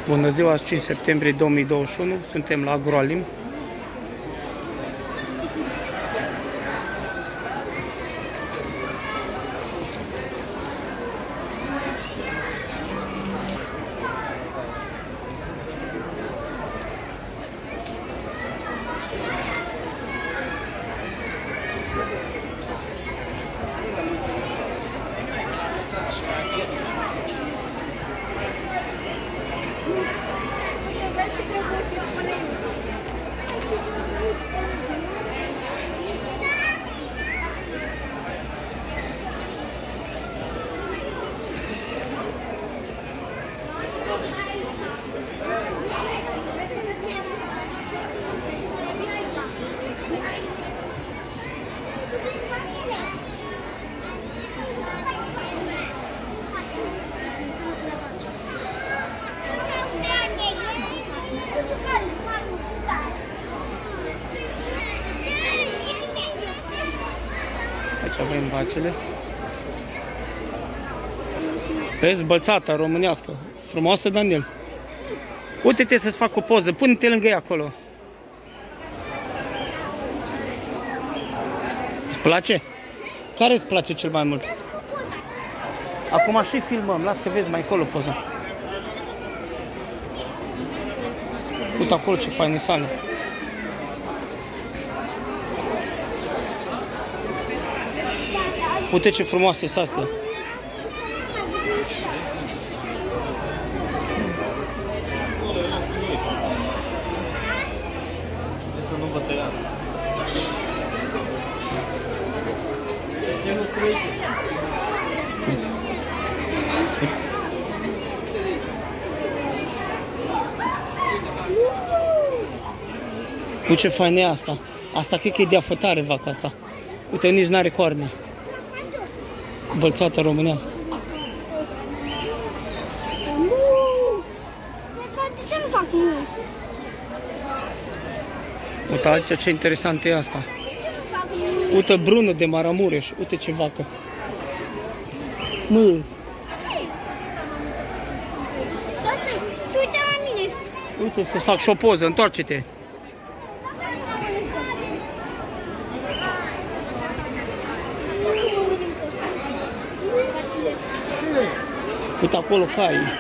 Bună ziua, 5 septembrie 2021, suntem la Agroalim. Aici avem vacile. Vezi, bălțata românească. Frumoasă, Daniel. Uite-te să-ți fac o poză. Pune-te lângă ea acolo. Îți place? Care îți place cel mai mult? Acum și filmăm. Las că vezi mai acolo poza. Uite acolo ce faine sale. Uite ce frumoase sunt astea. Să nu vă tăia. Uite ce faină e asta. Asta cred că e de afătare vaca asta. Uite, nici n-are coarne. Bălțata românească. Ce nu fac nu? Uite aici ce interesant e asta. Uite brună de Maramureș. Uite ce vacă. Mă. Uite la mine. Uite să-ți fac și o poză. Întoarce-te. Uite acolo cai. Uite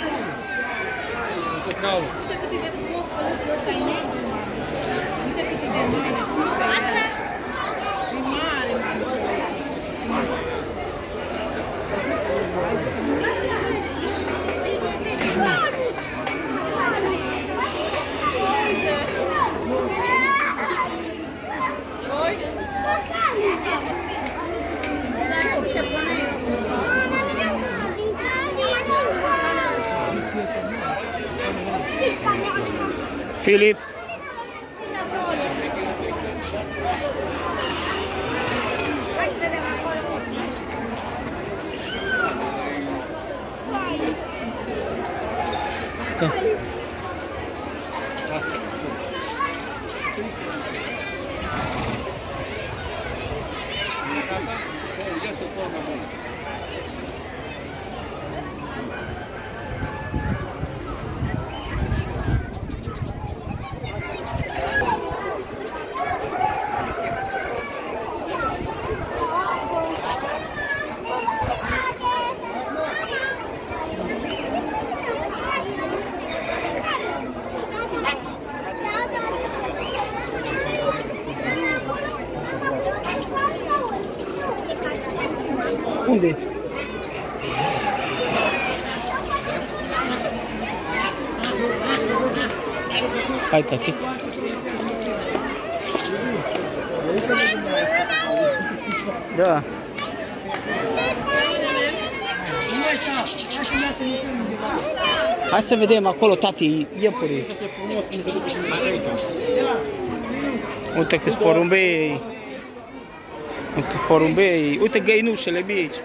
caul. Uite cât e de frumos făluțul ăsta, e negru. Uite cât e de mare. E mare, Filip. Da. Unde? Hai, tati. Da. Hai să vedem acolo, tati, iepuri. Uite câți porumbei. Uite porumbei. Uite găinușele mici.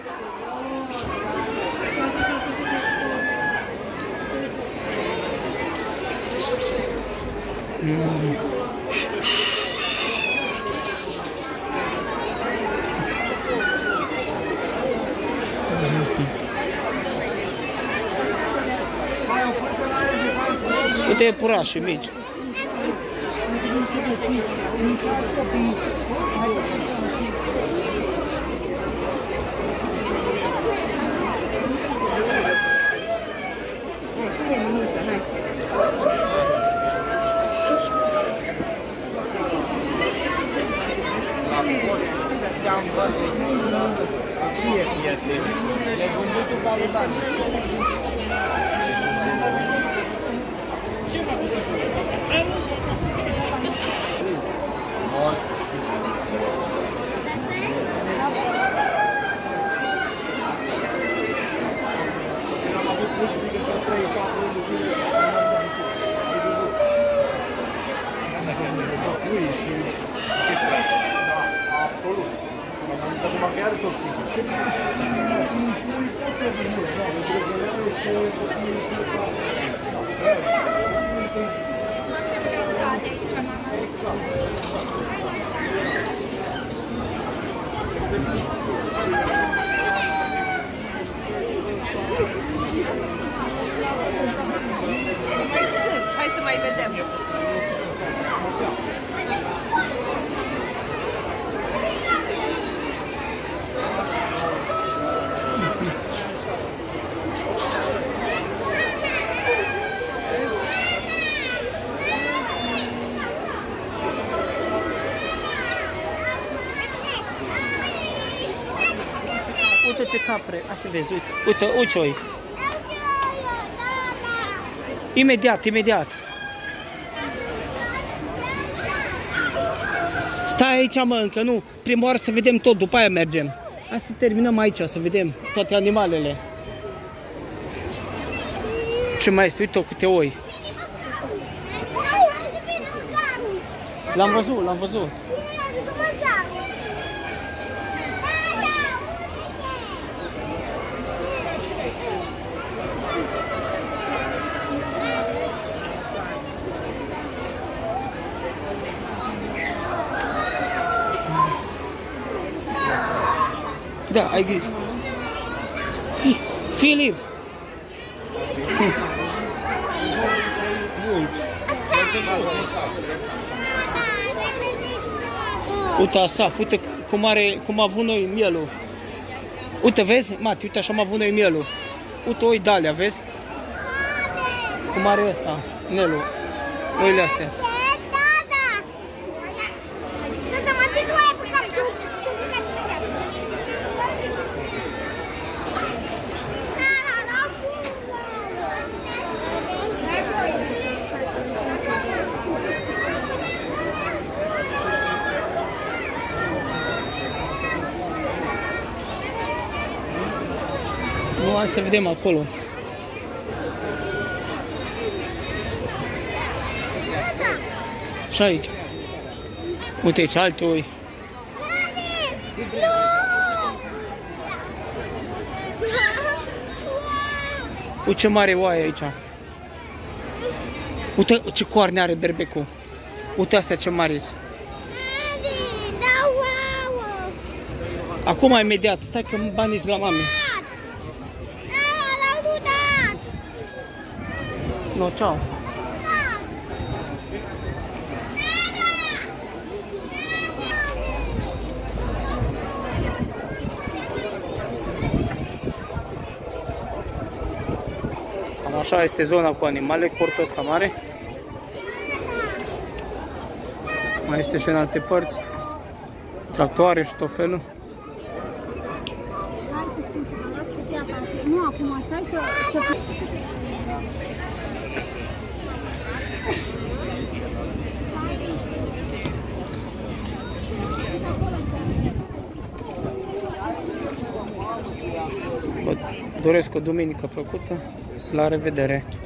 Uite iepurașii mici. Hai să mai vedem. Uite ce capre, asta vezi, uite, uite, ucioi. Imediat, imediat. Stai aici, mă, încă nu. Prima oară să vedem tot, după aia mergem. Hai să terminăm aici, să vedem toate animalele. Ce mai este? Uite-o, câte oi. L-am văzut, l-am văzut. Da, ai grijă. Filip! Uite Asaf, uite cum a avut noi mielul. Uite, vezi? Mati, uite așa am avut noi mielul. Uite oi de alea, vezi? Cum are ăsta, Nelu. Oile astea. Nu, hai să vedem acolo. Și aici. Uite aici, alte oi. Uite ce mare oaie aici. Uite ce coarne are berbecul. Uite astea ce mari sunt. Acum imediat, stai că banii la mame. No, ciao. Cam așa este zona cu animale, cortul ăsta mare. Mai este și în alte părți. Tractoare și tot felul. Hai să spun ceva, las-ți apa. Nu acum, stai să... Vă doresc o duminică plăcută. La revedere!